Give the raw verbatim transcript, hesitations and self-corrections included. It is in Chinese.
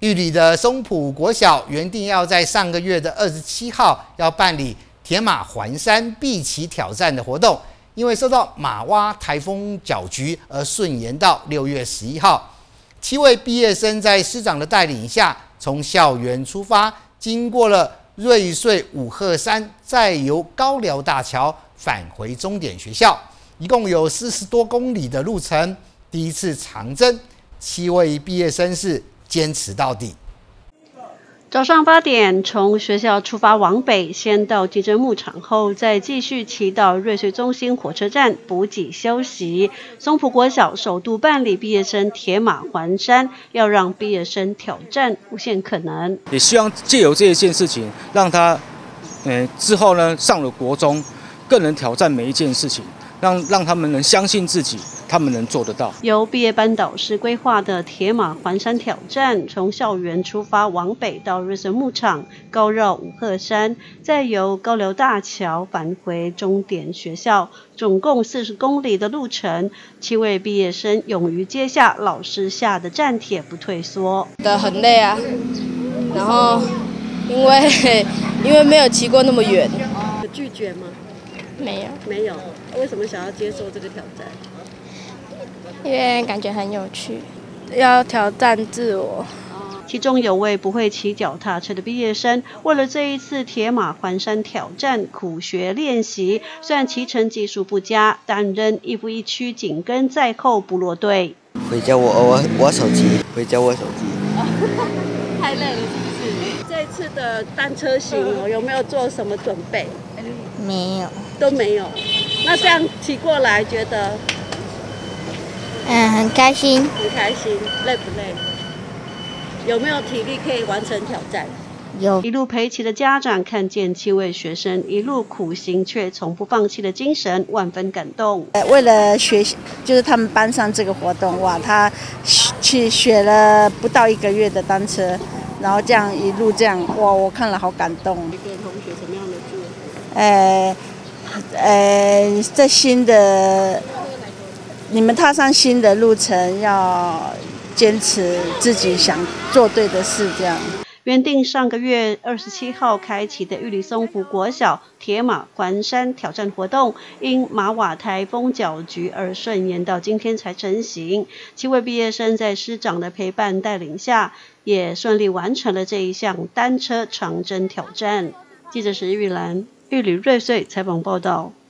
玉里的松浦国小原定要在上个月的二十七号要办理铁马环山碧旗挑战的活动，因为受到马洼台风搅局而顺延到六月十一号。七位毕业生在师长的带领下，从校园出发，经过了瑞穗五鹤山，再由高寮大桥返回终点学校，一共有四十多公里的路程。第一次长征，七位毕业生是坚持到底。 早上八点从学校出发往北，先到金针牧场，后再继续骑到瑞穗中心火车站补给休息。松浦国小首度办理毕业生铁马环山，要让毕业生挑战无限可能。 也希望借由这一件事情，让他，呃，之后呢上了国中，更能挑战每一件事情。让让他们能相信自己，他们能做得到。 由毕业班导师规划的铁马环山挑战，从校园出发往北到瑞穗牧场，高绕五鹤山，再由高寮大桥返回终点学校，总共四十公里的路程。七位毕业生勇于接下老师下的战帖，不退缩。 的很累啊，然后因为因为没有骑过那么远。 有拒绝吗？ 没有， 没有。为什么想要接受这个挑战？ 因为感觉很有趣，要挑战自我。 其中有位不会骑脚踏车的毕业生，为了这一次铁马环山挑战苦学练习，虽然骑乘技术不佳，但仍一步一趋紧跟在后不落队。 回家我我我手机，回家我手机。 太累了是不是？这一次的单车行哦，有没有做什么准备？ 没有， 都没有。那这样骑过来，觉得嗯，很开心， 很开心。累不累？有没有体力可以完成挑战？ 有。 一路陪骑的家长看见七位学生一路苦行却从不放弃的精神，万分感动。 呃，为了学，就是他们班上这个活动，哇，他去学了不到一个月的单车，然后这样一路这样，哇，我看了好感动。 一个同学什么样的祝福？ 呃，呃，在新的你们踏上新的路程，要坚持自己想做对的事，这样。 原定上个月二十七号开启的玉里松浦国小铁马环山挑战活动，因马瓦台风搅局而顺延到今天才成行。七位毕业生在师长的陪伴带领下，也顺利完成了这一项单车长征挑战。记者石玉兰，玉里瑞穗采访报道。